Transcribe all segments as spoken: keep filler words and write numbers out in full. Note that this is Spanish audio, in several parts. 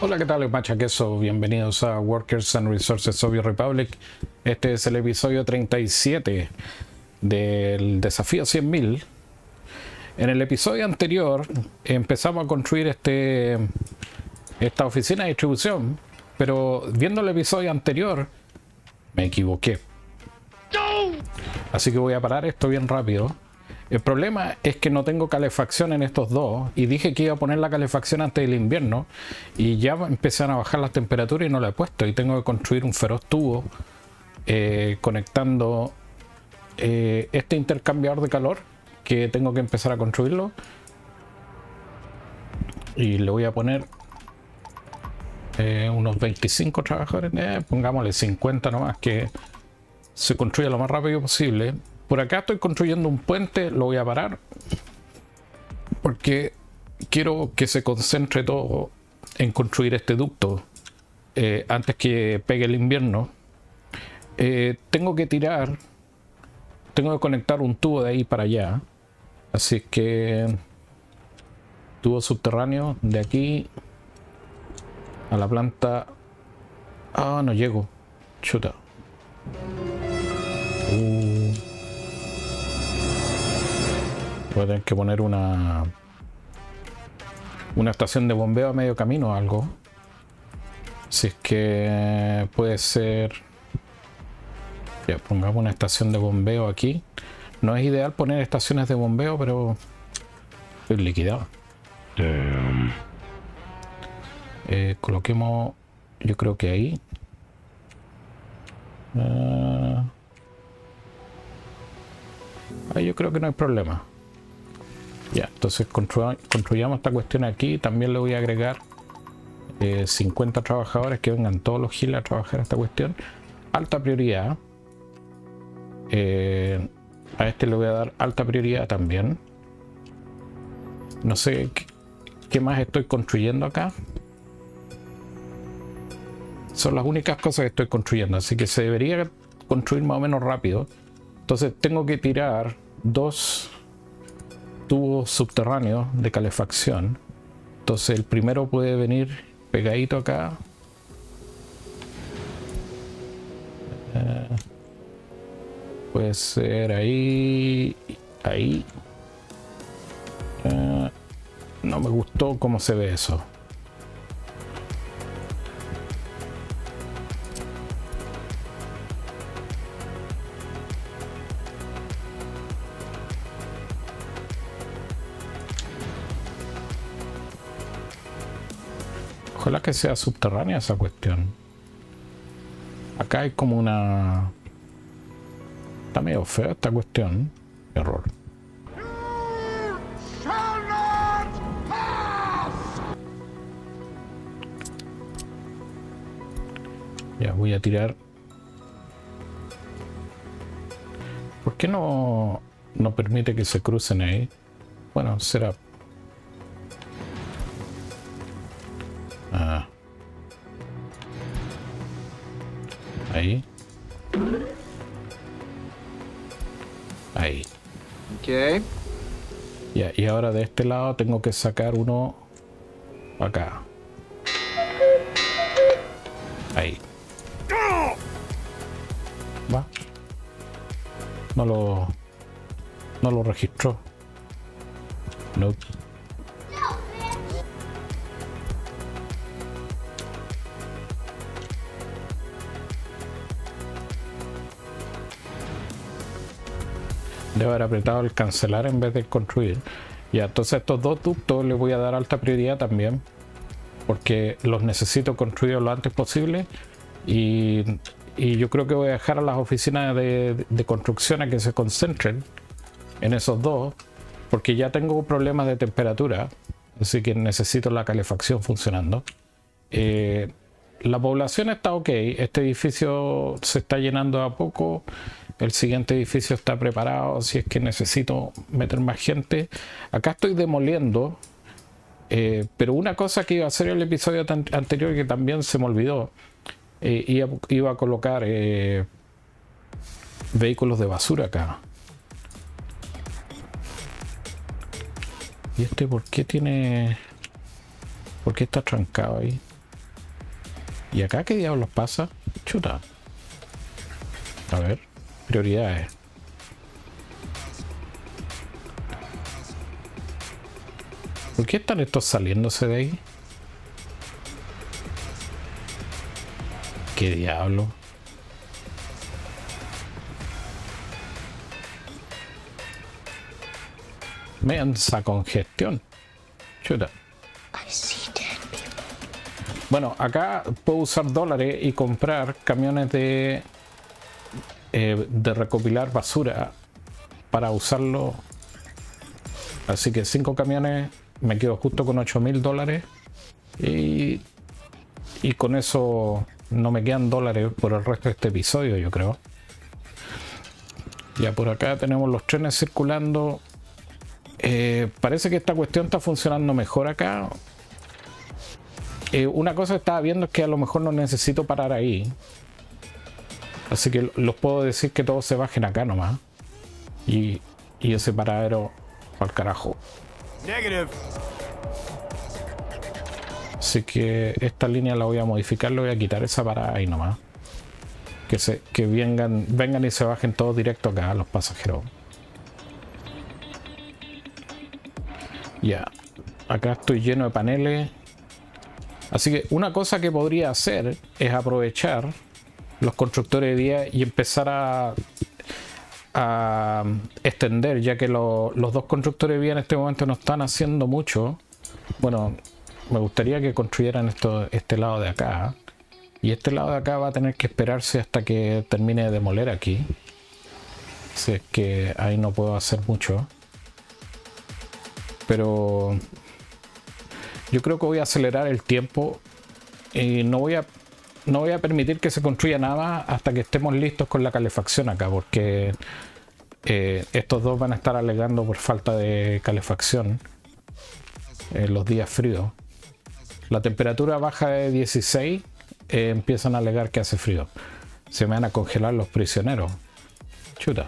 Hola, ¿qué tal, machaqueso? Bienvenidos a Workers and Resources of the Republic. Este es el episodio treinta y siete del desafío cien mil. En el episodio anterior empezamos a construir este, esta oficina de distribución, pero viendo el episodio anterior me equivoqué. Así que voy a parar esto bien rápido. El problema es que no tengo calefacción en estos dos y dije que iba a poner la calefacción antes del invierno y ya empezaron a bajar las temperaturas y no la he puesto, y tengo que construir un feroz tubo eh, conectando eh, este intercambiador de calor, que tengo que empezar a construirlo, y le voy a poner eh, unos veinticinco trabajadores, eh, pongámosle cincuenta nomás, que se construya lo más rápido posible. Por acá estoy construyendo un puente, lo voy a parar porque quiero que se concentre todo en construir este ducto eh, antes que pegue el invierno. Eh, tengo que tirar, tengo que conectar un tubo de ahí para allá, así que tubo subterráneo de aquí a la planta. Ah, no llego, chuta. Uh. Voy a tener que poner una una estación de bombeo a medio camino o algo. Si es que puede ser. Ya, pongamos una estación de bombeo aquí. No es ideal poner estaciones de bombeo, pero estoy liquidado. Eh, coloquemos, yo creo que ahí. Uh, ahí yo creo que no hay problema. Ya, entonces constru construyamos esta cuestión aquí. También le voy a agregar eh, cincuenta trabajadores, que vengan todos los giles a trabajar esta cuestión. Alta prioridad. Eh, a este le voy a dar alta prioridad también. No sé qué, qué más estoy construyendo acá. Son las únicas cosas que estoy construyendo, así que se debería construir más o menos rápido. Entonces tengo que tirar dos tubos subterráneos de calefacción. Entonces el primero puede venir pegadito acá. Eh, puede ser ahí, ahí. Eh, no me gustó cómo se ve eso. Ojalá que sea subterránea esa cuestión. Acá hay como una... Está medio fea esta cuestión. Error. Ya voy a tirar. ¿Por qué no, no permite que se crucen ahí? Bueno, será... Ah. Ahí. Ahí. Ok. Ya, y ahora de este lado tengo que sacar uno acá. Ahí. Va. No lo... No lo registró. No. Debe haber apretado el cancelar en vez de construir. Ya, entonces estos dos ductos les voy a dar alta prioridad también, porque los necesito construidos lo antes posible. Y, y yo creo que voy a dejar a las oficinas de, de construcción a que se concentren en esos dos, porque ya tengo problemas de temperatura, así que necesito la calefacción funcionando. Eh, la población está ok, este edificio se está llenando a poco. El siguiente edificio está preparado si es que necesito meter más gente. Acá estoy demoliendo. Eh, pero una cosa que iba a hacer en el episodio anterior, que también se me olvidó. Eh, iba, iba a colocar eh, vehículos de basura acá. ¿Y este por qué tiene... ¿Por qué está trancado ahí? ¿Y acá qué diablos pasa? Chuta. A ver, prioridades. ¿Por qué están estos saliéndose de ahí? ¿Qué diablo? Mensa congestión. Chuta. Bueno, acá puedo usar dólares y comprar camiones de eh, de recopilar basura para usarlo. Así que cinco camiones, me quedo justo con ocho mil dólares y, y con eso no me quedan dólares por el resto de este episodio, yo creo. Ya por acá tenemos los trenes circulando. Eh, parece que esta cuestión está funcionando mejor acá. Eh, una cosa que estaba viendo es que a lo mejor no necesito parar ahí. Así que los puedo decir que todos se bajen acá nomás. Y, y ese paradero al carajo. Negative. Así que esta línea la voy a modificar, le voy a quitar esa parada ahí nomás. Que, se, que vengan, vengan y se bajen todos directo acá los pasajeros. Ya, acá estoy lleno de paneles. Así que una cosa que podría hacer es aprovechar los constructores de vía y empezar a, a extender, ya que lo, los dos constructores de vía en este momento no están haciendo mucho. Bueno, me gustaría que construyeran esto, este lado de acá. Y este lado de acá va a tener que esperarse hasta que termine de demoler aquí. Así es que ahí no puedo hacer mucho. Pero yo creo que voy a acelerar el tiempo y no voy a no voy a permitir que se construya nada hasta que estemos listos con la calefacción acá, porque eh, estos dos van a estar alegando por falta de calefacción en los días fríos. La temperatura baja de dieciséis, eh, empiezan a alegar que hace frío. Se me van a congelar los prisioneros. Chuta.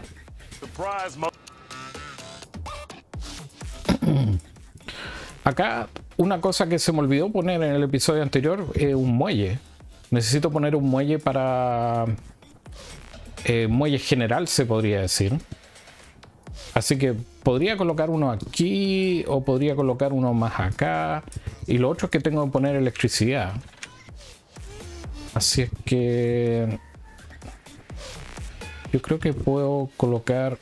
Acá una cosa que se me olvidó poner en el episodio anterior es un muelle. Necesito poner un muelle para eh, muelle general, se podría decir. Así que podría colocar uno aquí o podría colocar uno más acá. Y lo otro es que tengo que poner electricidad. Así es que yo creo que puedo colocar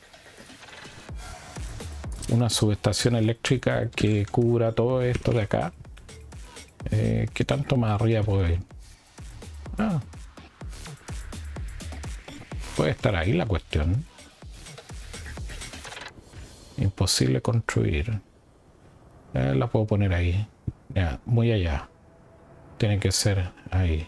una subestación eléctrica que cubra todo esto de acá. Eh, ¿Qué tanto más arriba puedo ir? Ah, puede estar ahí la cuestión. Imposible construir. Eh, la puedo poner ahí. Ya, muy allá. Tiene que ser ahí.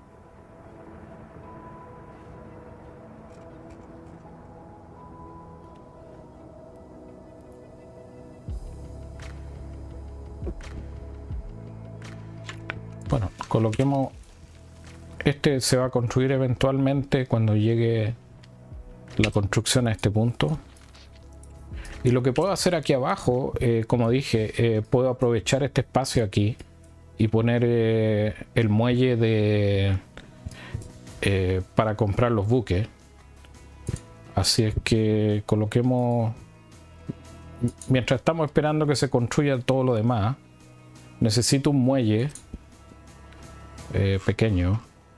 Bueno, coloquemos. Este se va a construir eventualmente cuando llegue la construcción a este punto. Y lo que puedo hacer aquí abajo, eh, como dije, eh, puedo aprovechar este espacio aquí y poner eh, el muelle de eh, para comprar los buques. Así es que coloquemos, mientras estamos esperando que se construya todo lo demás, necesito un muelle eh, pequeño.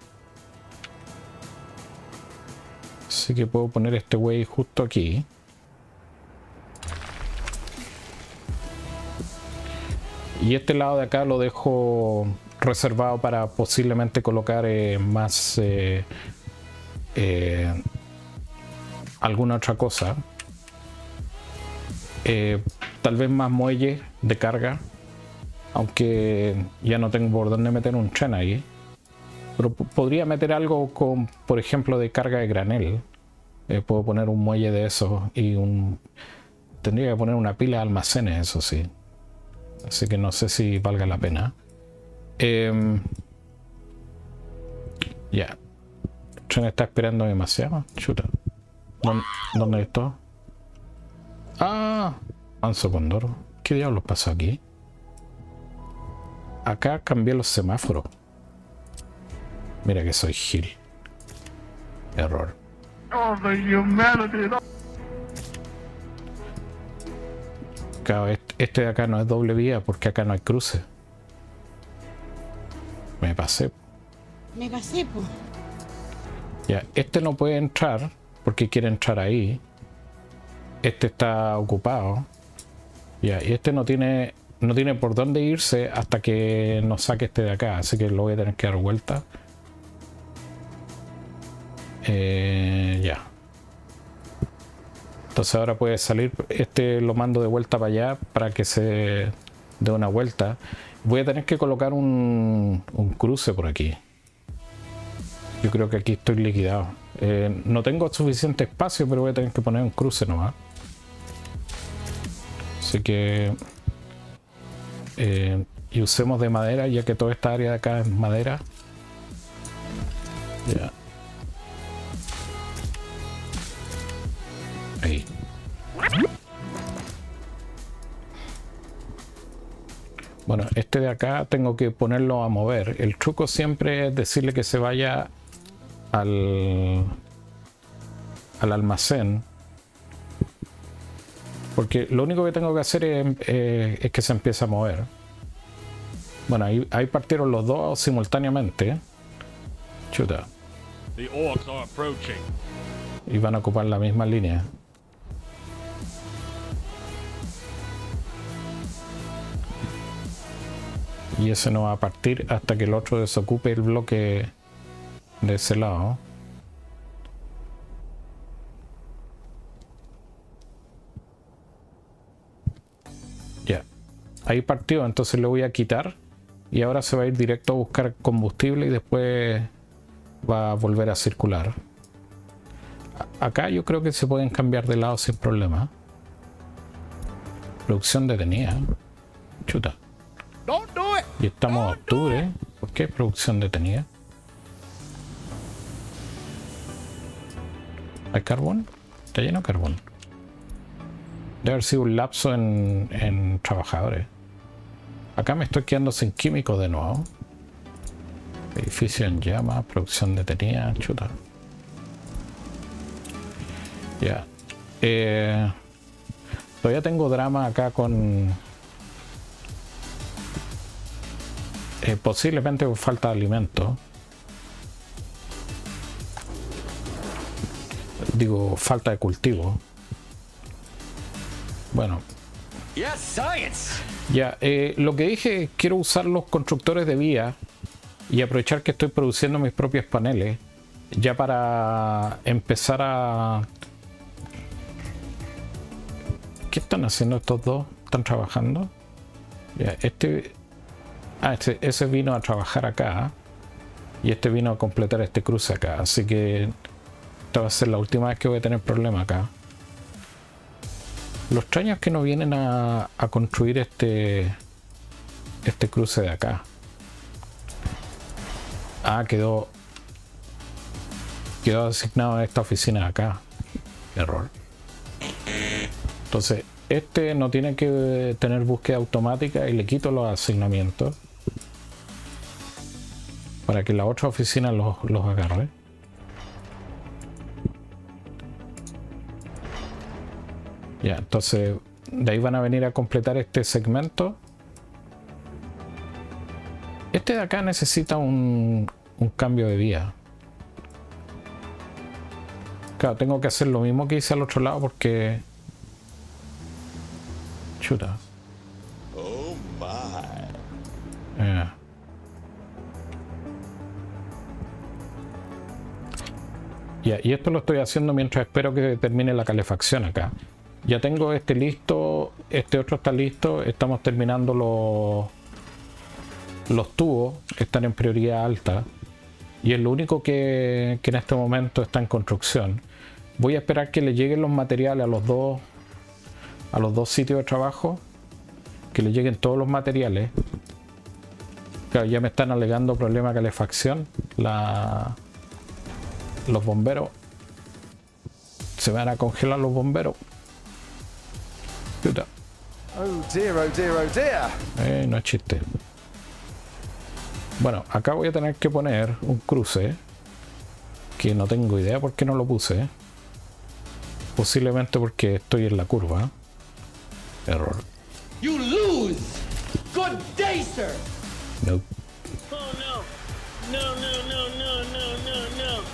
Así que puedo poner este güey justo aquí. Y este lado de acá lo dejo reservado para posiblemente colocar eh, más eh, eh, alguna otra cosa. Eh, tal vez más muelle de carga. Aunque ya no tengo por dónde meter un tren ahí. Pero podría meter algo con, por ejemplo, de carga de granel. Eh, puedo poner un muelle de eso y un... Tendría que poner una pila de almacenes, eso sí. Así que no sé si valga la pena. Eh, ya. Yeah. El tren está esperando demasiado. Chuta. ¿Dónde, ¿Dónde está? Ah, Manso Condoro. ¿Qué diablos pasó aquí? Acá cambié los semáforos. Mira que soy Gil. Error. Oh, the humanity. Claro, este, este de acá no es doble vía porque acá no hay cruce. Me pasé. Me pasé, po. Ya, este no puede entrar porque quiere entrar ahí. Este está ocupado. Ya, y este no tiene no tiene por dónde irse hasta que nos saque este de acá, así que lo voy a tener que dar vuelta. Eh, ya. Entonces ahora puede salir. Este lo mando de vuelta para allá para que se dé una vuelta. Voy a tener que colocar un, un cruce por aquí. Yo creo que aquí estoy liquidado. Eh, no tengo suficiente espacio, pero voy a tener que poner un cruce nomás. Así que... Eh, y usemos de madera, ya que toda esta área de acá es madera. Ya. Ahí. Bueno, este de acá tengo que ponerlo a mover. El truco siempre es decirle que se vaya al, al almacén. Porque lo único que tengo que hacer es, eh, es que se empiece a mover. Bueno, ahí, ahí partieron los dos simultáneamente. Chuta. Y van a ocupar la misma línea. Y ese no va a partir hasta que el otro desocupe el bloque de ese lado. Ya, ahí partió, entonces le voy a quitar y ahora se va a ir directo a buscar combustible y después va a volver a circular. Acá yo creo que se pueden cambiar de lado sin problema. Producción detenida. Chuta. Y estamos en octubre. ¿Por qué producción detenida? ¿Hay carbón? Está lleno de carbón. Debe haber sido un lapso en, en trabajadores. Acá me estoy quedando sin químicos de nuevo. Edificio en llamas, producción detenida, chuta. Ya. Yeah. Eh, todavía tengo drama acá con... Eh, posiblemente falta de alimento. Digo, falta de cultivo. Bueno. Ya, eh, lo que dije, quiero usar los constructores de vía y aprovechar que estoy produciendo mis propios paneles ya para empezar a... ¿Qué están haciendo estos dos? ¿Están trabajando? Ya, este... Ah, este, ese vino a trabajar acá y este vino a completar este cruce acá, así que esta va a ser la última vez que voy a tener problema acá. Lo extraño es que no vienen a, a construir este este cruce de acá. Ah, quedó quedó asignado a esta oficina de acá. Error. Entonces este no tiene que tener búsqueda automática y le quito los asignamientos para que la otra oficina los, los agarre. Ya, entonces de ahí van a venir a completar este segmento. Este de acá necesita un, un cambio de vía. Claro, tengo que hacer lo mismo que hice al otro lado porque... Chuta. Oh my. Eh. Ya, y esto lo estoy haciendo mientras espero que termine la calefacción acá. Ya tengo este listo, este otro está listo, estamos terminando los, los tubos, están en prioridad alta y es lo único que, que en este momento está en construcción. Voy a esperar que le lleguen los materiales a los dos, a los dos sitios de trabajo, que le lleguen todos los materiales. Claro, ya me están alegando problema de calefacción, la... los bomberos. Se van a congelar los bomberos. Puta. Oh dear, oh dear, oh dear. Eh, no es chiste. Bueno, acá voy a tener que poner un cruce. Que no tengo idea por qué no lo puse. Posiblemente porque estoy en la curva. Error. You lose. Good day, sir. No. Oh no. No, no, no, no, no, no, no.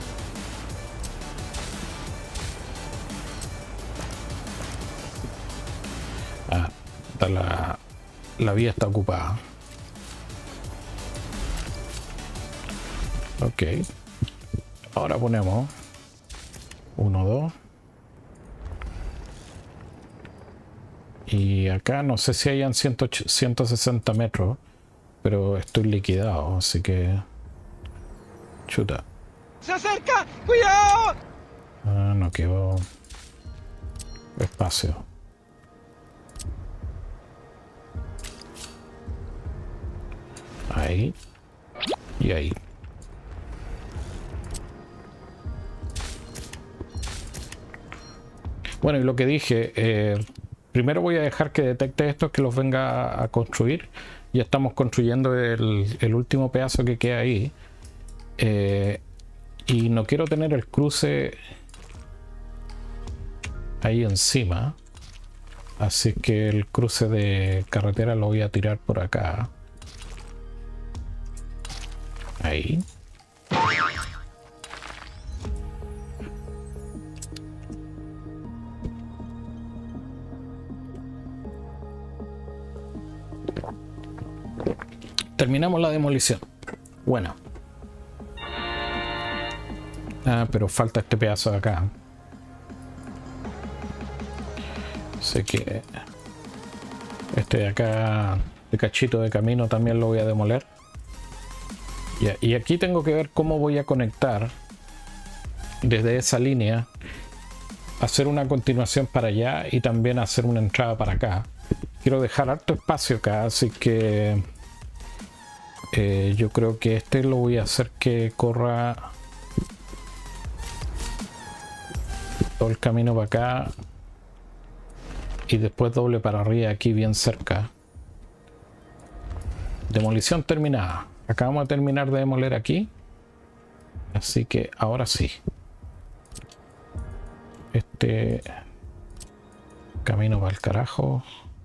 Ah, está la, la vía está ocupada. Ok. Ahora ponemos uno, dos. Y acá no sé si hayan ciento sesenta metros, pero estoy liquidado, así que... Chuta. ¡Se acerca! ¡Cuidado! Ah, no quedó espacio. Ahí. Y ahí. Bueno, y lo que dije, eh, primero voy a dejar que detecte estos, que los venga a construir. Ya estamos construyendo el, el último pedazo que queda ahí. Eh, y no quiero tener el cruce ahí encima. Así que el cruce de carretera lo voy a tirar por acá. Ahí. Terminamos la demolición. Bueno. Ah, pero falta este pedazo de acá. Así que este de acá, de cachito de camino, también lo voy a demoler. Ya, y aquí tengo que ver cómo voy a conectar desde esa línea, hacer una continuación para allá y también hacer una entrada para acá. Quiero dejar harto espacio acá, así que eh, yo creo que este lo voy a hacer que corra todo el camino para acá y después doble para arriba aquí bien cerca. Demolición terminada. Acabamos de terminar de demoler aquí, así que ahora sí, este camino va al carajo.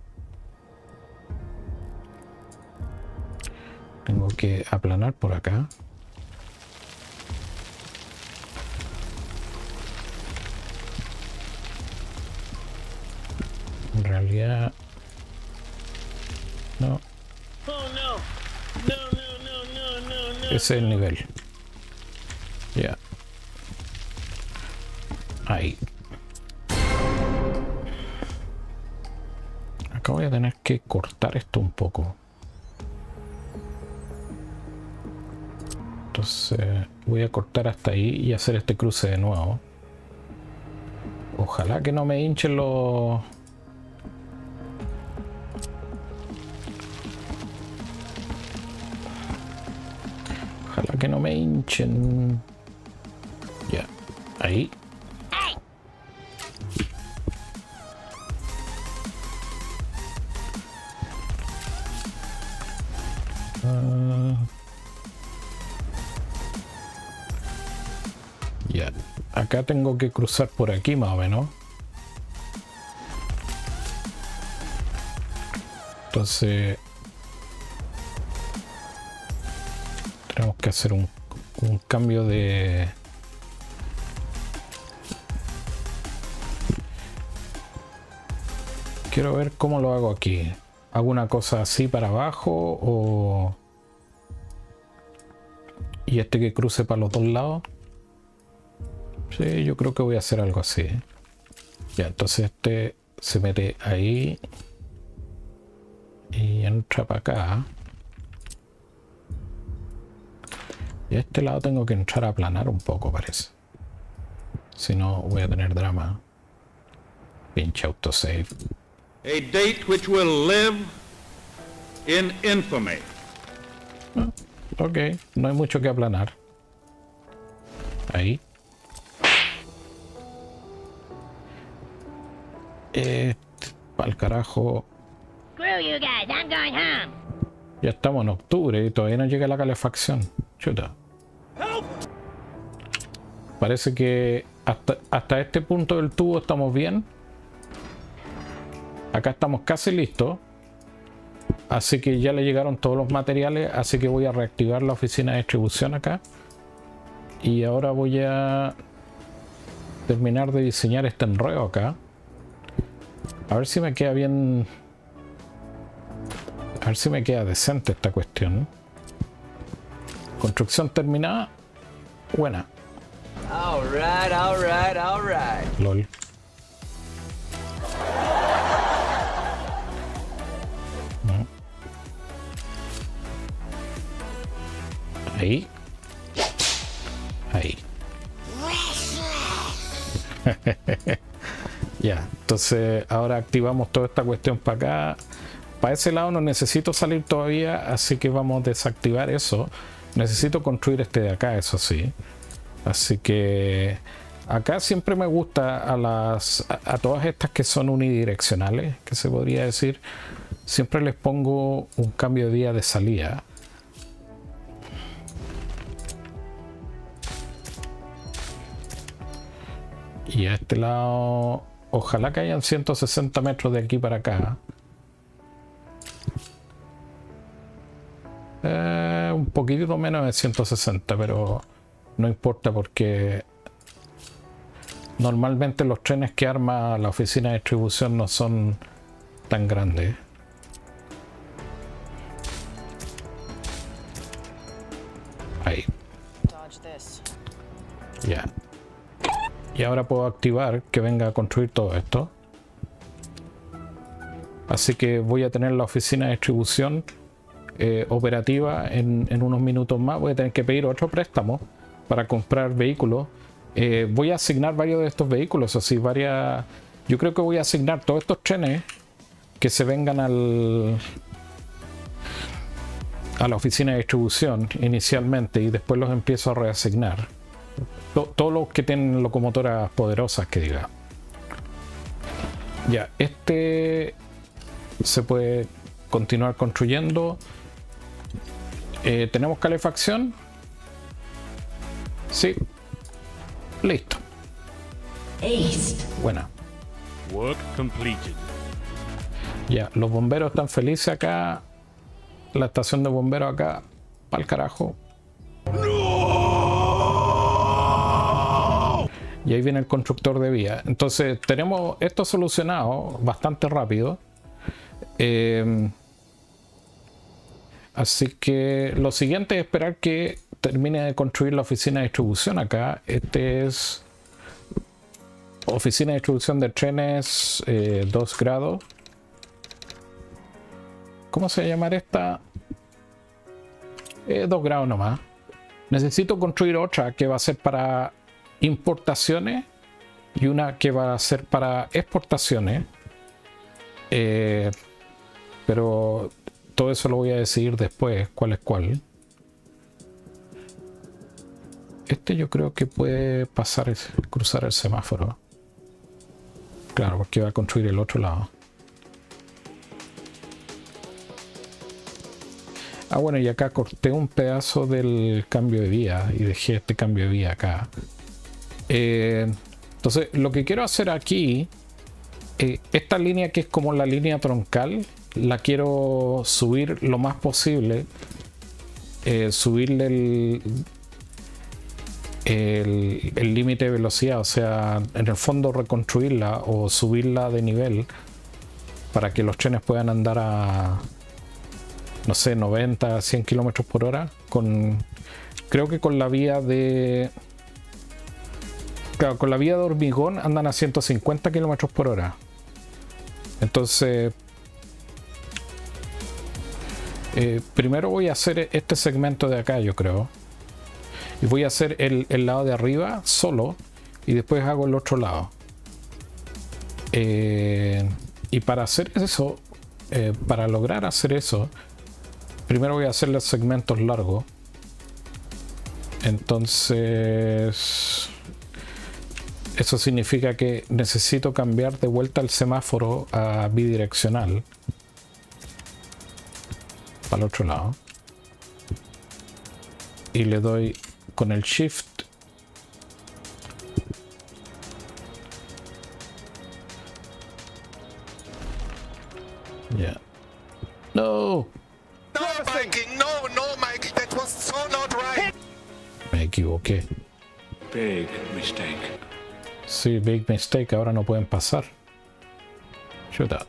Tengo que aplanar por acá. En realidad no. Ese es el nivel. Ya. Ahí. Acá voy a tener que cortar esto un poco. Entonces voy a cortar hasta ahí y hacer este cruce de nuevo. Ojalá que no me hinchen los... Ojalá que no me hinchen. Ya, ahí. Uh, ya, acá tengo que cruzar por aquí más o menos. Entonces tenemos que hacer un, un cambio de... Quiero ver cómo lo hago aquí. ¿Hago una cosa así para abajo o...? ¿Y este que cruce para los dos lados? Sí, yo creo que voy a hacer algo así. Ya, entonces este se mete ahí y entra para acá. Y a este lado tengo que entrar a aplanar un poco, parece. Si no, voy a tener drama. Pinche autosave. A date which will live in infamy. Ah, ok, no hay mucho que aplanar. Ahí. Eh, pa'l carajo. Screw you guys, I'm going home. Ya estamos en octubre y todavía no llega la calefacción. Chuta. Parece que hasta, hasta este punto del tubo estamos bien. Acá estamos casi listos. Así que ya le llegaron todos los materiales. Así que voy a reactivar la oficina de distribución acá. Y ahora voy a terminar de diseñar este enredo acá. A ver si me queda bien... A ver si me queda decente esta cuestión. Construcción terminada. Buena. All right, all right, all right. LOL. No. Ahí. Ahí. Ya, entonces ahora activamos toda esta cuestión para acá. Para ese lado no necesito salir todavía, así que vamos a desactivar eso. Necesito construir este de acá, eso sí. Así que acá siempre me gusta a las a, a todas estas que son unidireccionales, que se podría decir, siempre les pongo un cambio de vía de salida. Y a este lado, ojalá que hayan ciento sesenta metros de aquí para acá. Eh, un poquitito menos de ciento sesenta, pero no importa porque normalmente los trenes que arma la oficina de distribución no son tan grandes. Ahí. Ya. Y ahora puedo activar que venga a construir todo esto. Así que voy a tener la oficina de distribución eh, operativa en, en unos minutos más. Voy a tener que pedir otro préstamo para comprar vehículos. Eh, voy a asignar varios de estos vehículos, así varias... Yo creo que voy a asignar todos estos trenes que se vengan al... a la oficina de distribución inicialmente y después los empiezo a reasignar. Todos los que tienen locomotoras poderosas, que diga. Ya, este se puede continuar construyendo. Eh, ¿Tenemos calefacción? Sí. Listo. Buena. Work completed. Ya, los bomberos están felices acá. La estación de bomberos acá. Pa'l carajo. Y ahí viene el constructor de vía. Entonces tenemos esto solucionado bastante rápido. Eh, así que lo siguiente es esperar que termine de construir la oficina de distribución acá. Este es oficina de distribución de trenes eh, dos grados. ¿Cómo se va a llamar esta? Eh, dos grados nomás. Necesito construir otra que va a ser para importaciones y una que va a ser para exportaciones, eh, pero todo eso lo voy a decidir después cuál es cuál. Este yo creo que puede pasar, cruzar el semáforo, claro, porque va a construir el otro lado. Ah, bueno, y acá corté un pedazo del cambio de vía y dejé este cambio de vía acá. Eh, entonces lo que quiero hacer aquí, eh, esta línea que es como la línea troncal, la quiero subir lo más posible, eh, subirle el el el límite de velocidad, o sea, en el fondo reconstruirla o subirla de nivel para que los trenes puedan andar a, no sé, noventa, cien kilómetros por hora. Con, creo que con la vía de Claro, con la vía de hormigón andan a ciento cincuenta kilómetros por hora. Entonces, eh, primero voy a hacer este segmento de acá, yo creo. Y voy a hacer el, el lado de arriba solo. Y después hago el otro lado. Eh, y para hacer eso, eh, para lograr hacer eso, primero voy a hacer los segmentos largos. Entonces... eso significa que necesito cambiar de vuelta el semáforo a bidireccional para el otro lado. Y le doy con el shift. Ya. Yeah. No. No, Mikey, no, no, Mikey, that was so not right. Me equivoqué. Big mistake. Sí, big mistake. Ahora no pueden pasar. Chuta.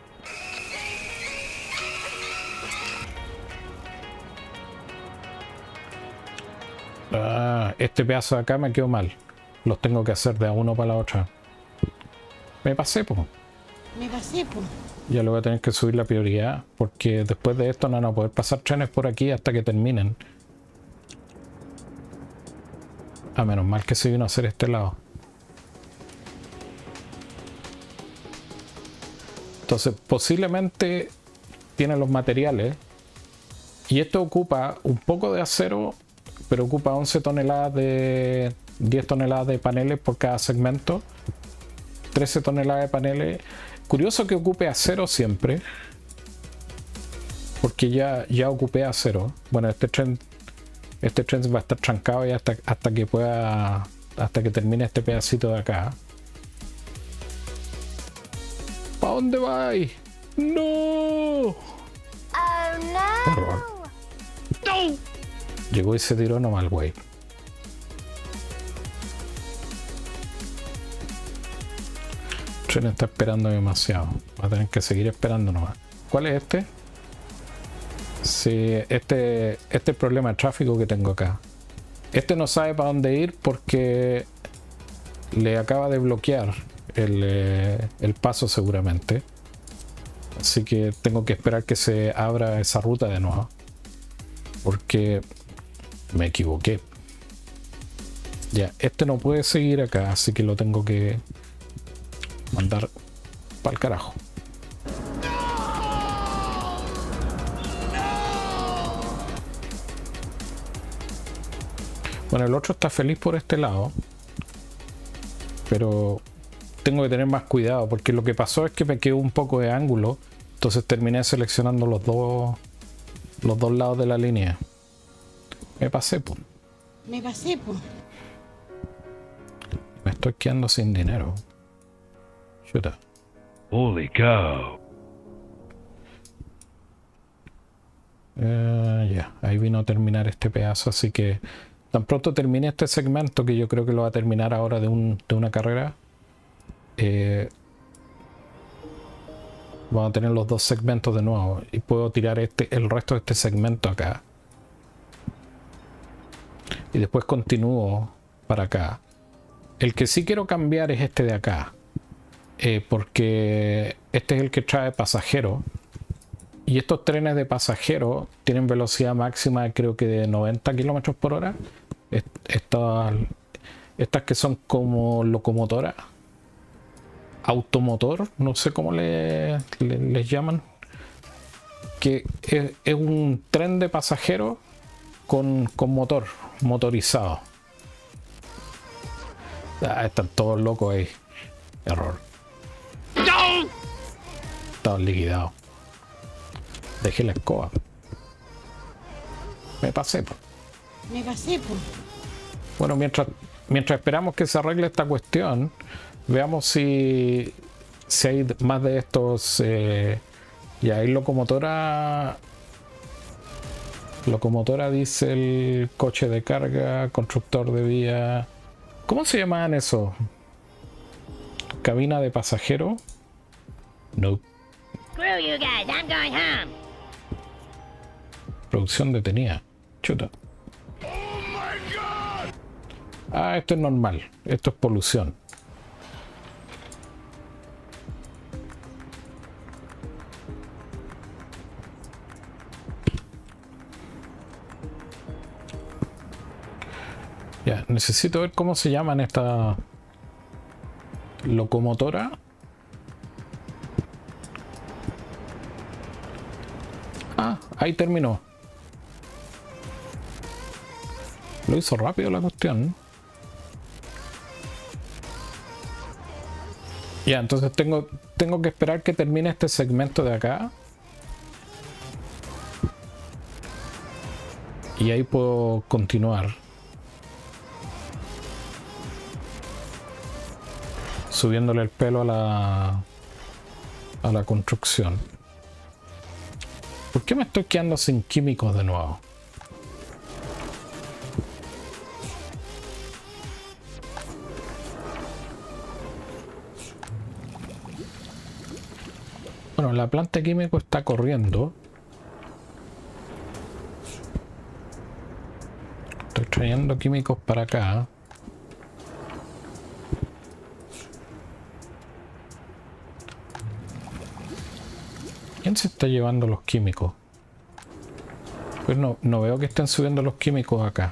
Ah, este pedazo de acá me quedó mal. Los tengo que hacer de a uno para la otra. Me pasé, po. Me pasé, po. Ya le voy a tener que subir la prioridad, porque después de esto no van a poder pasar trenes por aquí hasta que terminen. A menos mal que se vino a hacer este lado. Entonces, posiblemente tiene los materiales. Y esto ocupa un poco de acero, pero ocupa once toneladas de... diez toneladas de paneles por cada segmento. trece toneladas de paneles. Curioso que ocupe acero siempre. Porque ya, ya ocupé acero. Bueno, este tren... Este tren va a estar trancado ya hasta, hasta que pueda... Hasta que termine este pedacito de acá. ¿Para dónde vais? ¡No! Oh no. Horror. ¡No! Llegó y se tiró nomás el güey. El tren está esperando demasiado. Va a tener que seguir esperando nomás. ¿Cuál es este? Sí, este, este es el problema de tráfico que tengo acá. Este no sabe para dónde ir porque le acaba de bloquear el, eh, el paso seguramente. Así que tengo que esperar que se abra esa ruta de nuevo. Porque me equivoqué. Ya, este no puede seguir acá, así que lo tengo que mandar para el carajo. Bueno, el otro está feliz por este lado, pero tengo que tener más cuidado porque lo que pasó es que me quedó un poco de ángulo, entonces terminé seleccionando los dos los dos lados de la línea. Me pasé, pues. Me pasé, po. Me estoy quedando sin dinero. Chuta. Holy cow. Uh, ya, ahí vino a terminar este pedazo, así que tan pronto termine este segmento, que yo creo que lo va a terminar ahora de, un, de una carrera, eh, vamos a tener los dos segmentos de nuevo y puedo tirar este, el resto de este segmento acá y después continúo para acá. El que sí quiero cambiar es este de acá, eh, porque este es el que trae pasajeros. Y estos trenes de pasajeros tienen velocidad máxima, creo que de noventa kilómetros por hora. Estas, estas que son como locomotoras, automotor, no sé cómo le, le, les llaman. Que es, es un tren de pasajeros con, con motor, motorizado. Ah, están todos locos ahí. Error. ¡No! Están liquidados. Dejé la escoba. Me pasé, po. Me pasé, po. Bueno, mientras, mientras esperamos que se arregle esta cuestión, veamos si, si hay más de estos. Eh, y hay locomotora. Locomotora, diésel, coche de carga, constructor de vía. ¿Cómo se llamaban eso? ¿Cabina de pasajero? No. Screw you guys, I'm going home. Producción detenida. Chuta. Ah, esto es normal. Esto es polución. Ya, necesito ver cómo se llaman esta locomotora. Ah, ahí terminó. Lo hizo rápido la cuestión. Ya, entonces tengo, tengo que esperar que termine este segmento de acá. Y ahí puedo continuar subiéndole el pelo a la a la construcción. ¿Por qué me estoy quedando sin químicos de nuevo? Bueno, la planta de químico está corriendo. Estoy trayendo químicos para acá. ¿Quién se está llevando los químicos? Pues no, no veo que estén subiendo los químicos acá.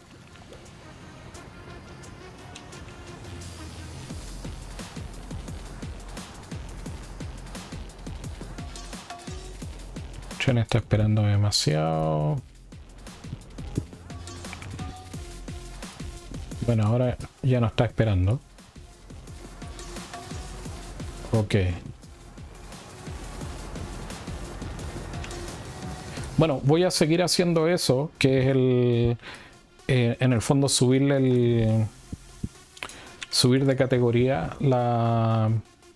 Chen está esperando demasiado. Bueno, ahora ya no está esperando. Ok. Bueno, voy a seguir haciendo eso, que es el... Eh, en el fondo subirle el... Subir de categoría la...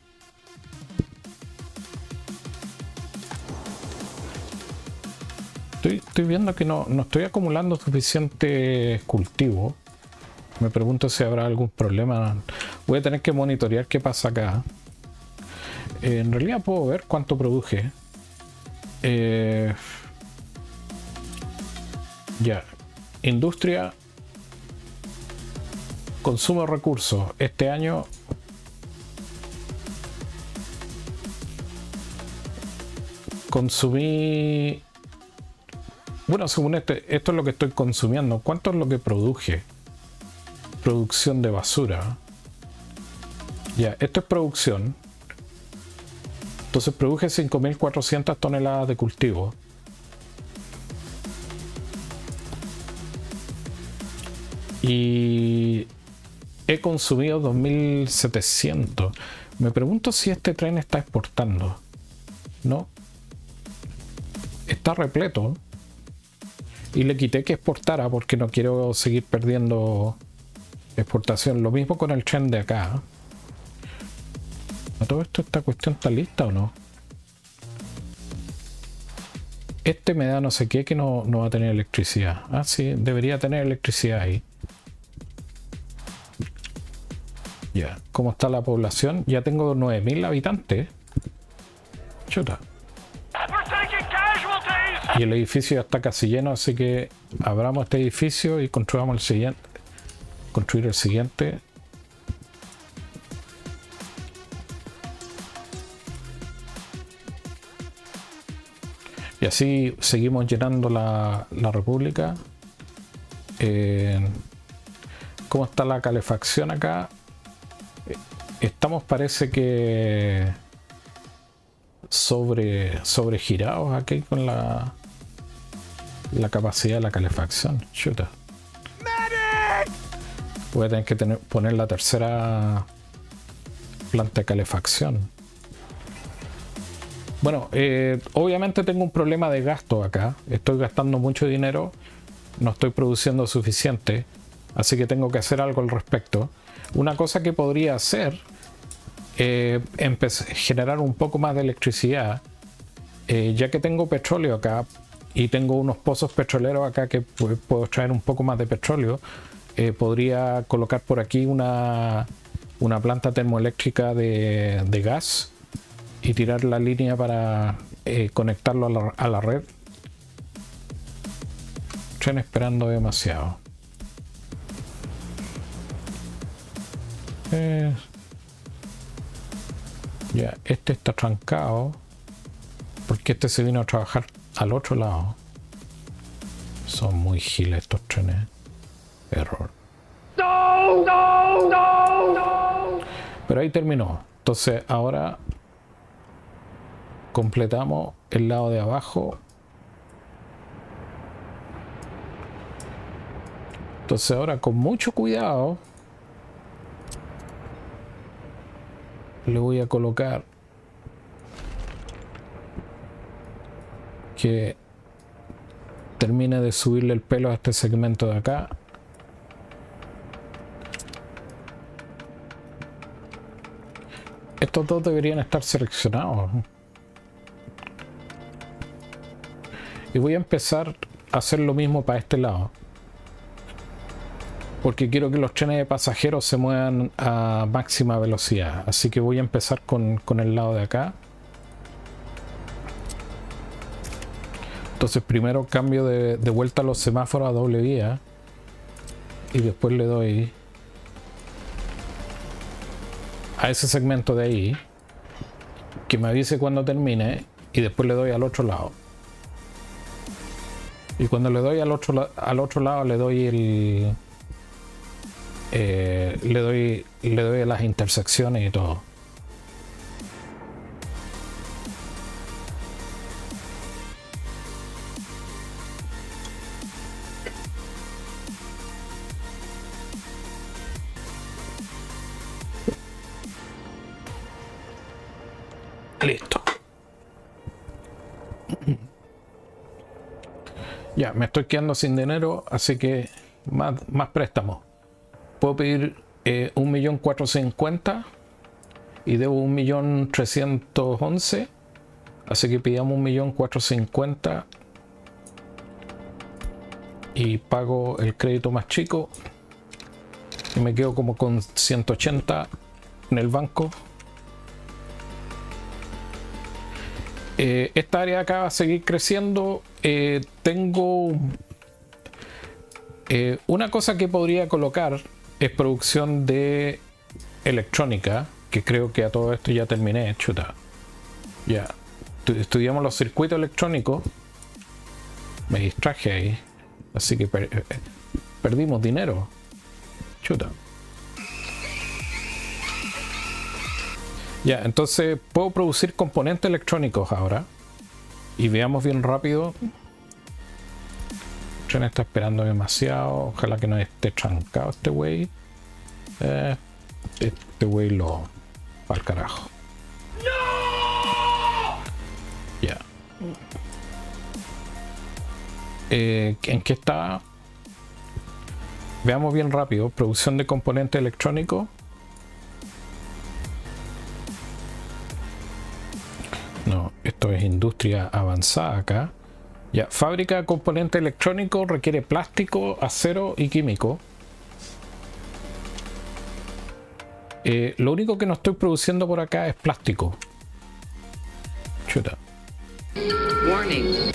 Estoy, estoy viendo que no, no estoy acumulando suficiente cultivo. Me pregunto si habrá algún problema. Voy a tener que monitorear qué pasa acá. Eh, en realidad puedo ver cuánto produje. Eh... Ya, industria, consumo de recursos. Este año consumí, bueno, según este, esto es lo que estoy consumiendo. ¿Cuánto es lo que produje? Producción de basura. Ya, esto es producción. Entonces produje cinco mil cuatrocientas toneladas de cultivo. Y he consumido dos mil setecientos. Me pregunto si este tren está exportando. No. Está repleto. Y le quité que exportara porque no quiero seguir perdiendo exportación. Lo mismo con el tren de acá. ¿A todo esto esta cuestión está lista o no? Este me da no sé qué que no, no va a tener electricidad. Ah, sí, debería tener electricidad ahí. Ya, ¿cómo está la población? Ya tengo nueve mil habitantes. Chuta. Y el edificio ya está casi lleno, así que abramos este edificio y construyamos el siguiente. Construir el siguiente. Y así seguimos llenando la, la república. Eh, ¿Cómo está la calefacción acá? Estamos, parece que sobre sobregirados aquí con la la capacidad de la calefacción. Chuta. Voy a tener que tener, poner la tercera planta de calefacción. Bueno, eh, obviamente tengo un problema de gasto acá. Estoy gastando mucho dinero, no estoy produciendo suficiente, así que tengo que hacer algo al respecto. Una cosa que podría hacer eh, es generar un poco más de electricidad, eh, ya que tengo petróleo acá y tengo unos pozos petroleros acá que pues, puedo extraer un poco más de petróleo. Eh, podría colocar por aquí una, una planta termoeléctrica de, de gas y tirar la línea para eh, conectarlo a la, a la red. Tren esperando demasiado. Eh, ya, este está trancado porque este se vino a trabajar al otro lado. Son muy giles estos trenes. Error. No, no, no, no. Pero ahí terminó. Entonces ahora completamos el lado de abajo. Entonces ahora con mucho cuidado le voy a colocar que termine de subirle el pelo a este segmento de acá. Estos dos deberían estar seleccionados. Y voy a empezar a hacer lo mismo para este lado. Porque quiero que los trenes de pasajeros se muevan a máxima velocidad. Así que voy a empezar con, con el lado de acá. Entonces primero cambio de, de vuelta los semáforos a doble vía. Y después le doy a ese segmento de ahí. Que me avise cuando termine. Y después le doy al otro lado. Y cuando le doy al otro, al otro lado le doy el... Eh, le doy le doy a las intersecciones y todo. Listo. Ya, me estoy quedando sin dinero, así que más, más préstamos. Puedo pedir eh, un millón cuatrocientos cincuenta y debo un millón trescientos once, así que pidamos un millón cuatrocientos cincuenta y pago el crédito más chico y me quedo como con ciento ochenta en el banco. Eh, esta área de acá va a seguir creciendo. Eh, tengo eh, una cosa que podría colocar. Es producción de electrónica, que creo que a todo esto ya terminé, chuta. Ya, estudiamos los circuitos electrónicos. Me distraje ahí, así que per perdimos dinero. Chuta. Ya, entonces puedo producir componentes electrónicos ahora. Y veamos bien rápido. El tren está esperando demasiado. Ojalá que no esté trancado este wey. Eh, este wey lo... al carajo. Ya. Eh, ¿En qué está? Veamos bien rápido. Producción de componentes electrónicos. No, esto es industria avanzada acá. Ya, fábrica de componente electrónico requiere plástico, acero y químico. Eh, lo único que no estoy produciendo por acá es plástico. Chuta. Warning.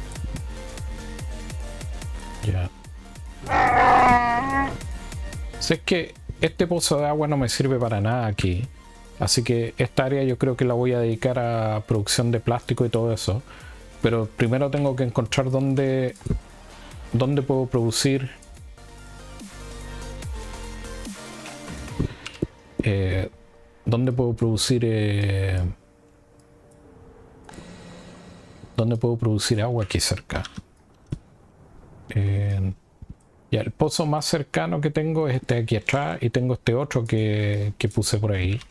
Ya. Si es que este pozo de agua no me sirve para nada aquí. Así que esta área yo creo que la voy a dedicar a producción de plástico y todo eso. Pero primero tengo que encontrar dónde, dónde puedo producir eh, dónde puedo producir eh, dónde puedo producir agua aquí cerca. Eh, ya, el pozo más cercano que tengo es este de aquí atrás y tengo este otro que, que puse por ahí.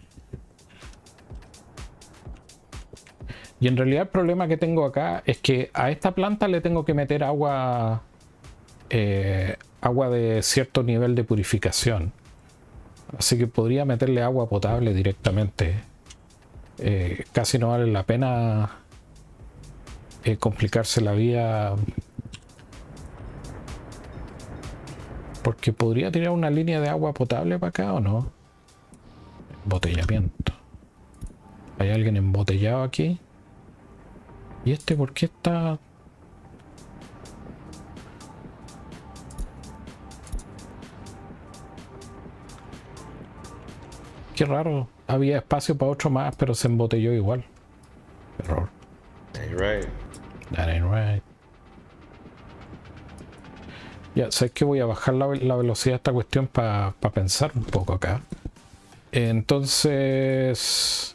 Y en realidad el problema que tengo acá es que a esta planta le tengo que meter agua eh, agua de cierto nivel de purificación. Así que podría meterle agua potable directamente. Eh, casi no vale la pena eh, complicarse la vida. Porque podría tirar una línea de agua potable para acá o no. Embotellamiento. ¿Hay alguien embotellado aquí? ¿Y este por qué está...? Qué raro. Había espacio para otro más, pero se embotelló igual. Error. Ain't right. That ain't right. Ya, sabes que voy a bajar la, la velocidad de esta cuestión para pa pensar un poco acá. Entonces...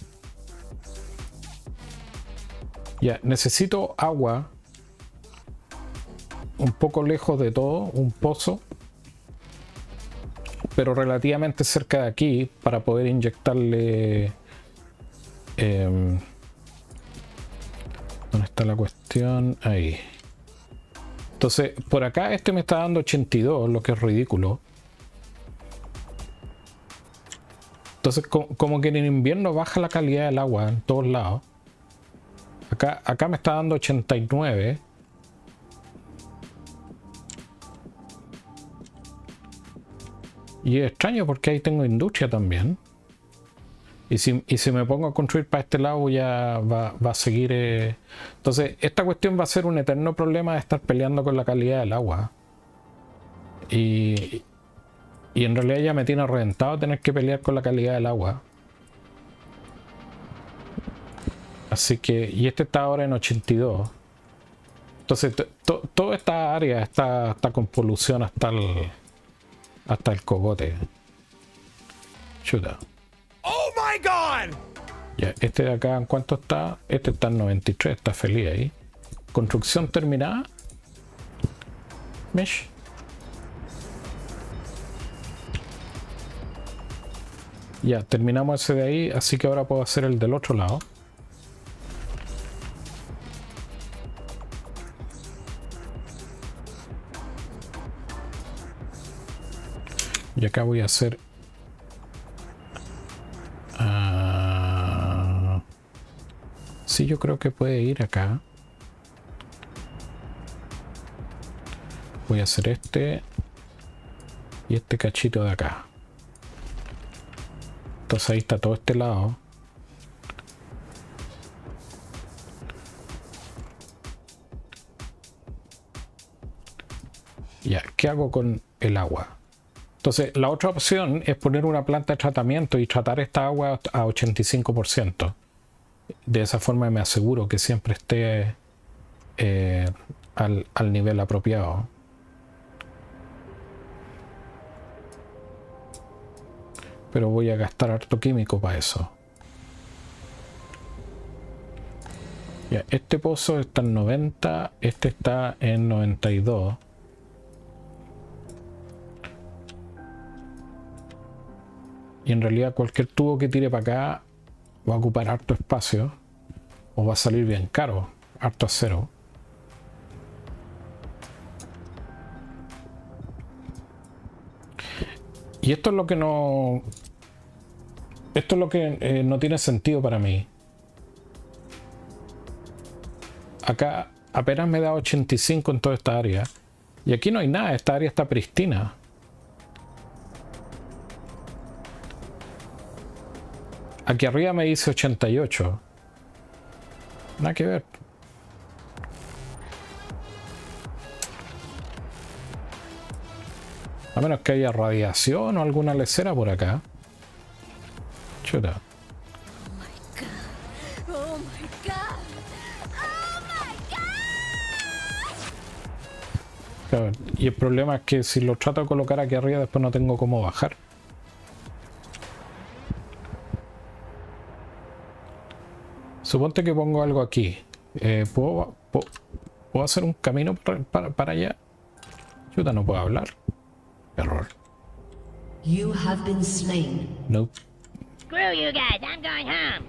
Ya, necesito agua un poco lejos de todo, un pozo, pero relativamente cerca de aquí para poder inyectarle... Eh, ¿dónde está la cuestión? Ahí. Entonces, por acá este me está dando ochenta y dos, lo que es ridículo. Entonces, co como que en el invierno baja la calidad del agua en todos lados. Acá, acá me está dando ochenta y nueve. Y es extraño porque ahí tengo industria también. Y si, y si me pongo a construir para este lado ya va, va a seguir... Eh... Entonces, esta cuestión va a ser un eterno problema de estar peleando con la calidad del agua. Y, y en realidad ya me tiene reventado tener que pelear con la calidad del agua. Así que... Y este está ahora en ochenta y dos. Entonces, to, toda esta área está, está con polución hasta el... Hasta el cogote. Chuta. ¡Oh, my God! Ya, este de acá, ¿en cuánto está? Este está en noventa y tres, está feliz ahí. Construcción terminada. Mesh. Ya, terminamos ese de ahí, así que ahora puedo hacer el del otro lado. Y acá voy a hacer... Uh, sí, yo creo que puede ir acá. Voy a hacer este y este cachito de acá. Entonces ahí está todo este lado. Ya, ¿qué hago con el agua? Entonces, la otra opción es poner una planta de tratamiento y tratar esta agua a ochenta y cinco por ciento. De esa forma me aseguro que siempre esté eh, al, al nivel apropiado. Pero voy a gastar harto químico para eso. Ya, este pozo está en noventa, este está en noventa y dos. Y en realidad cualquier tubo que tire para acá va a ocupar harto espacio o va a salir bien caro, harto acero. Y esto es lo que no... Esto es lo que eh, no tiene sentido para mí. Acá apenas me da ochenta y cinco en toda esta área. Y aquí no hay nada, esta área está pristina. Aquí arriba me dice ochenta y ocho. Nada que ver. A menos que haya radiación o alguna lecera por acá. Chuta. Oh my God. Oh my God. Claro, y el problema es que si lo trato de colocar aquí arriba después no tengo cómo bajar. Suponte que pongo algo aquí. Eh, ¿puedo, puedo, ¿Puedo hacer un camino para, para, para allá? Chuta, no puedo hablar. Error. You have been slain. Nope. Screw you guys, I'm going home.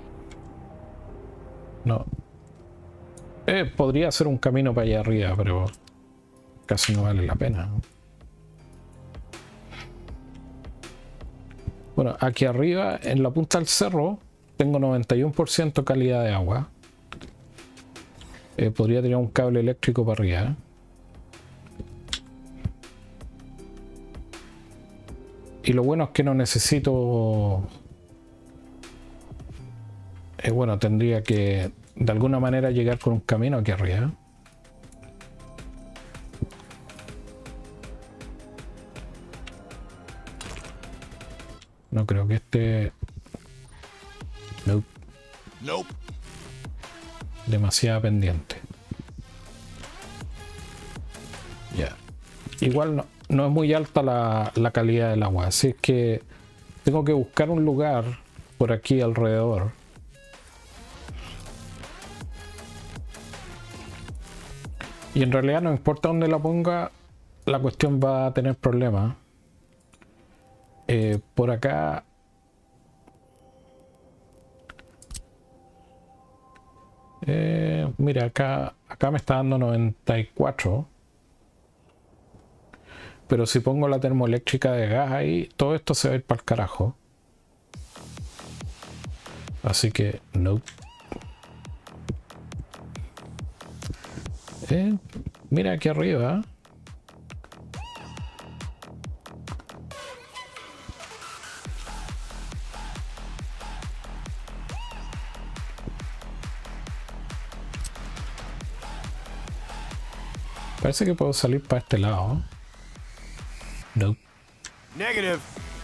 No. Eh, podría hacer un camino para allá arriba, pero casi no vale la pena. Bueno, aquí arriba, en la punta del cerro, tengo noventa y uno por ciento calidad de agua. Eh, podría tener un cable eléctrico para arriba. Y lo bueno es que no necesito... Eh, bueno, tendría que de alguna manera llegar con un camino aquí arriba. No creo que este... Nope. Nope. Demasiada pendiente. Ya. Igual no, no es muy alta la, la calidad del agua, así es que tengo que buscar un lugar por aquí alrededor. Y en realidad no importa dónde la ponga, la cuestión va a tener problemas. Eh, por acá... Eh, mira, acá, acá me está dando noventa y cuatro. pero si pongo la termoeléctrica de gas ahí, todo esto se va a ir para el carajo. Así que no. Eh, mira aquí arriba. Parece que puedo salir para este lado. No. Negative.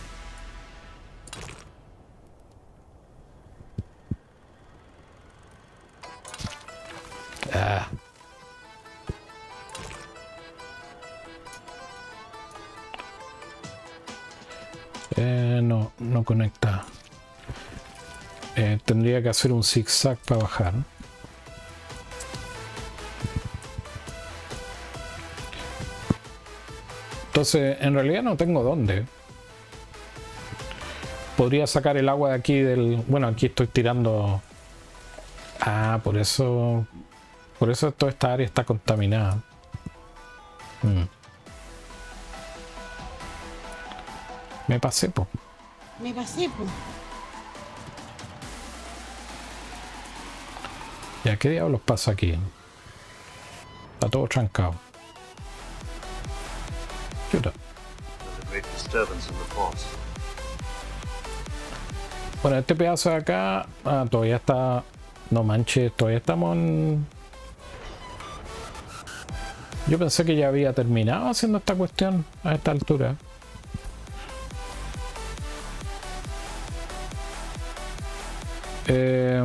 Ah. Eh, no, no conecta. Eh, tendría que hacer un zigzag para bajar. Entonces, en realidad no tengo dónde. Podría sacar el agua de aquí del... Bueno, aquí estoy tirando... Ah, por eso... Por eso toda esta área está contaminada. Hmm. Me pasé, po. Me pasé, po. ¿Ya qué diablos pasa aquí? Está todo trancado. Chuta. Bueno, este pedazo de acá... Ah, todavía está... No manches, todavía estamos en... Yo pensé que ya había terminado haciendo esta cuestión a esta altura. Eh...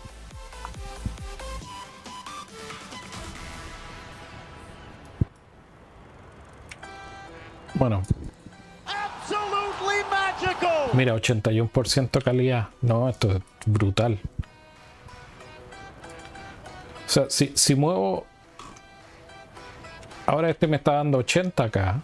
Bueno. Mira, ochenta y uno por ciento calidad. No, esto es brutal. O sea, si, si muevo... Ahora este me está dando ochenta acá.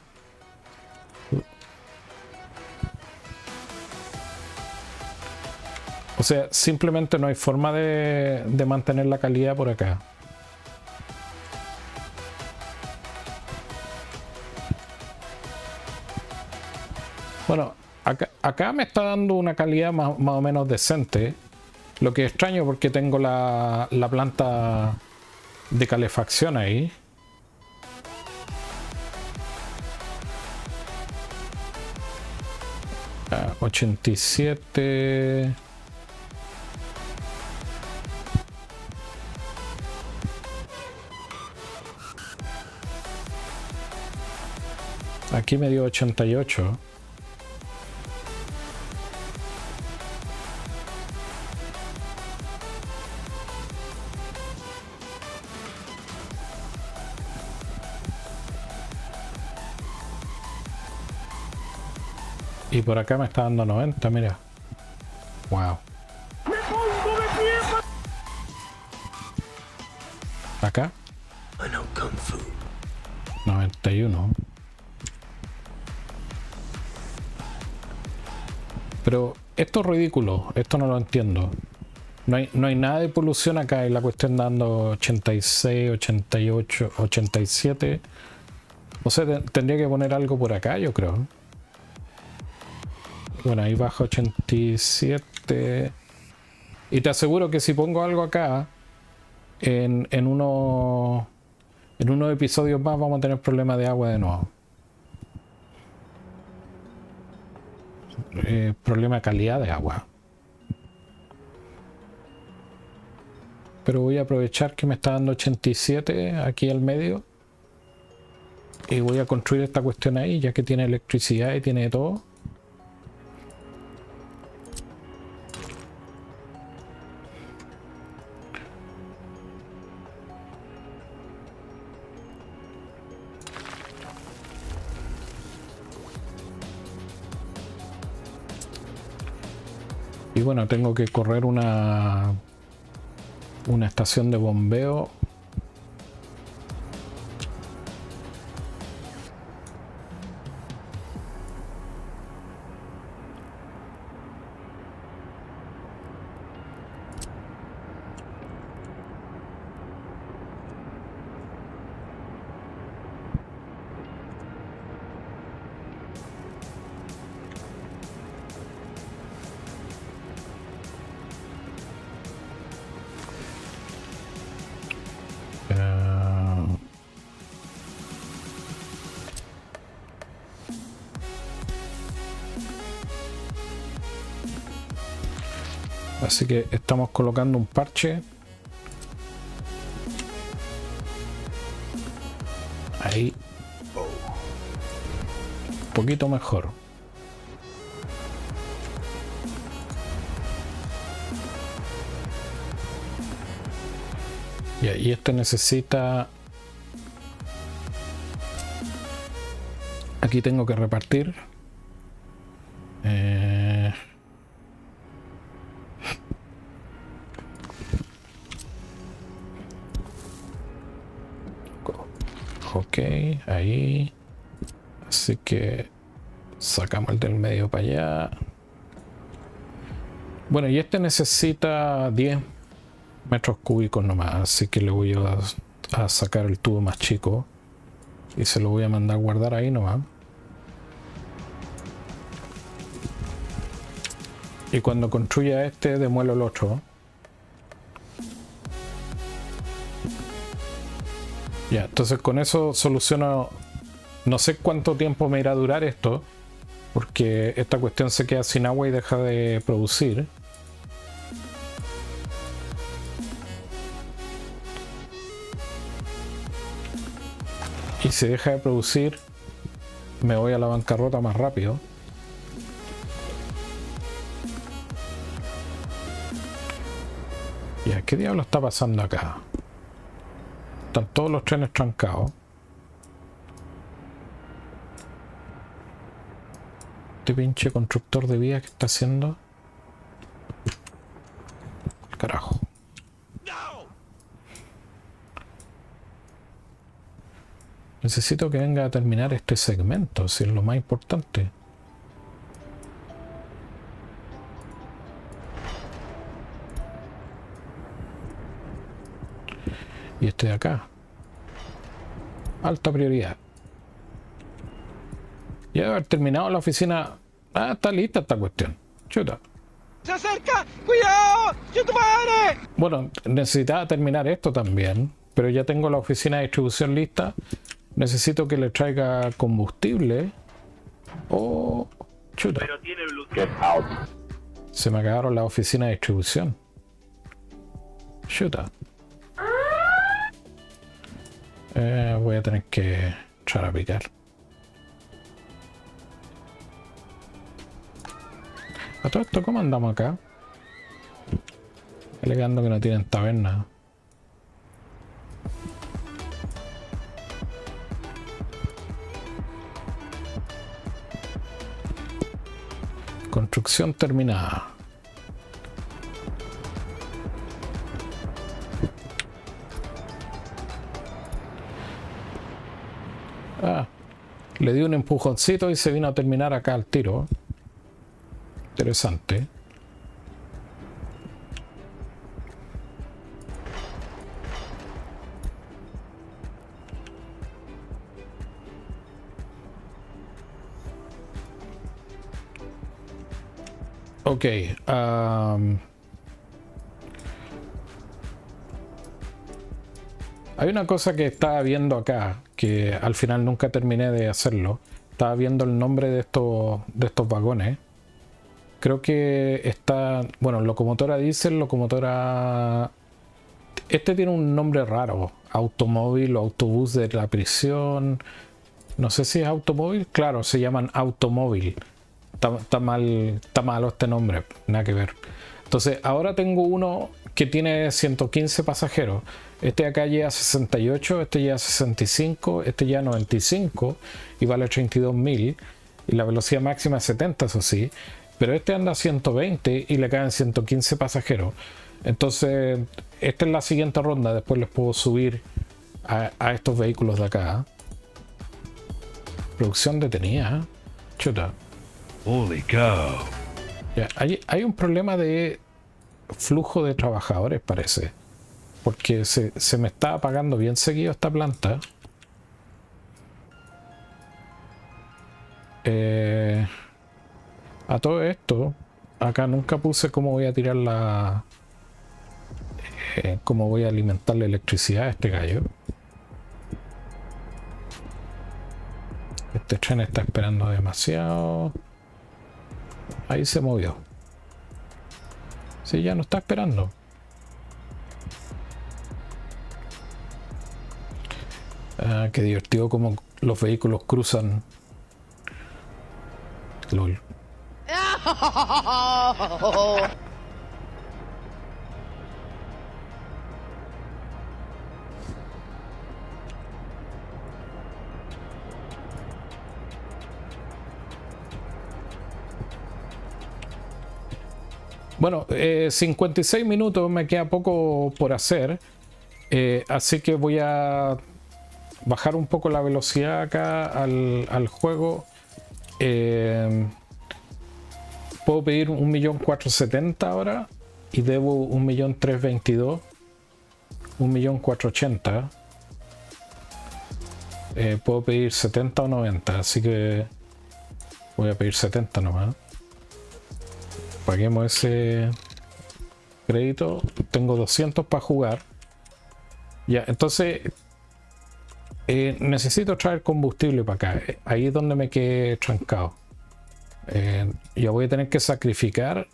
O sea, simplemente no hay forma de, de mantener la calidad por acá. Bueno, acá, acá me está dando una calidad más, más o menos decente. Lo que es extraño porque tengo la, la planta de calefacción ahí. Ah, ochenta y siete... Aquí me dio ochenta y ocho. Y por acá me está dando noventa, mira. Wow. Acá. noventa y uno. Pero esto es ridículo, esto no lo entiendo. No hay, no hay nada de polución acá y la cuestión dando ochenta y seis, ochenta y ocho, ochenta y siete. O sea, te, tendría que poner algo por acá, yo creo. Bueno, ahí baja ochenta y siete. Y te aseguro que si pongo algo acá, en, en unos en unos episodios más vamos a tener problemas de agua de nuevo. Eh, problema de calidad de agua. Pero voy a aprovechar que me está dando ochenta y siete aquí al medio. Y voy a construir esta cuestión ahí, ya que tiene electricidad y tiene todo. Y bueno, tengo que correr una una estación de bombeo. Así que estamos colocando un parche. Ahí. Un poquito mejor. Y ahí este necesita... Aquí tengo que repartir. Eh... Ok, ahí. Así que sacamos el del medio para allá. Bueno, y este necesita diez metros cúbicos nomás, así que le voy a, a sacar el tubo más chico y se lo voy a mandar a guardar ahí nomás. Y cuando construya este, demuelo el otro. Ya, entonces con eso soluciono. No sé cuánto tiempo me irá a durar esto, porque esta cuestión se queda sin agua y deja de producir. Y si deja de producir, me voy a la bancarrota más rápido. Ya, ¿qué diablo está pasando acá? Están todos los trenes trancados. Este pinche constructor de vías que está haciendo. Carajo. Necesito que venga a terminar este segmento, si es lo más importante. Y este de acá. Alta prioridad. Ya debe haber terminado la oficina. Ah, está lista esta cuestión. Chuta. ¡Se acerca! ¡Cuidado! ¡Yo tu madre! Bueno, necesitaba terminar esto también. Pero ya tengo la oficina de distribución lista. Necesito que le traiga combustible. Oh, chuta. Pero tiene Bluetooth. Se me acabaron las oficinas de distribución. Chuta. Eh, voy a tener que echar a picar. A todo esto, ¿cómo andamos acá? Alegando que no tienen taberna. Construcción terminada. Ah, le di un empujoncito y se vino a terminar acá al tiro. Interesante. Ok. Um, hay una cosa que estaba viendo acá, que al final nunca terminé de hacerlo. Estaba viendo el nombre de estos, de estos vagones. Creo que está, bueno, locomotora diésel, locomotora... Este tiene un nombre raro. Automóvil o autobús de la prisión. No sé si es automóvil. Claro, se llaman automóvil. Está, está mal, está malo este nombre. Nada que ver. Entonces, ahora tengo uno que tiene ciento quince pasajeros. Este de acá lleva sesenta y ocho, este lleva sesenta y cinco, este lleva noventa y cinco y vale treinta y dos mil. Y la velocidad máxima es setenta, eso sí. Pero este anda a ciento veinte y le caen ciento quince pasajeros. Entonces, esta es la siguiente ronda. Después les puedo subir a, a estos vehículos de acá. Producción detenida. Chuta. Holy cow. Ya, hay, hay un problema de flujo de trabajadores, parece. Porque se, se me está apagando bien seguido esta planta. Eh... A todo esto, acá nunca puse cómo voy a tirar la... Eh, cómo voy a alimentar la electricidad a este gallo. Este tren está esperando demasiado. Ahí se movió. Sí, ya no está esperando. Ah, qué divertido como los vehículos cruzan. LOL. Bueno, eh, cincuenta y seis minutos, me queda poco por hacer, eh, así que voy a bajar un poco la velocidad acá al, al juego. Eh, puedo pedir un millón cuatrocientos setenta ahora y debo un millón trescientos veintidós, un millón cuatrocientos ochenta. Eh, puedo pedir setenta o noventa, así que voy a pedir setenta nomás. Paguemos ese crédito. Tengo doscientos para jugar. Ya, entonces eh, necesito traer combustible para acá. Ahí es donde me quedé trancado. Eh, ya voy a tener que sacrificar.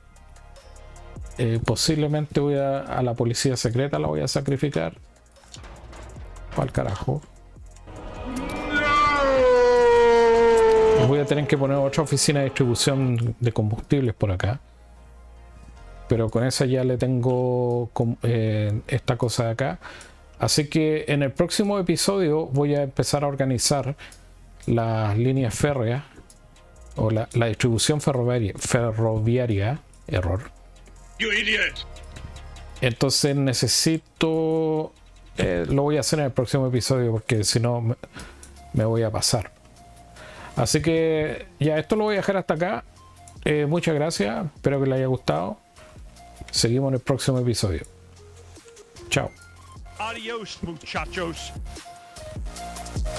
Eh, posiblemente voy a, a la policía secreta la voy a sacrificar. Para el carajo. Voy a tener que poner otra oficina de distribución de combustibles por acá. Pero con esa ya le tengo eh, esta cosa de acá. Así que en el próximo episodio voy a empezar a organizar las líneas férreas. O la, la distribución ferroviaria, ferroviaria. Error. You idiot. Entonces necesito... Eh, lo voy a hacer en el próximo episodio porque si no me, me voy a pasar. Así que ya esto lo voy a dejar hasta acá. Eh, muchas gracias. Espero que les haya gustado. Seguimos en el próximo episodio. Chao. Adios, muchachos.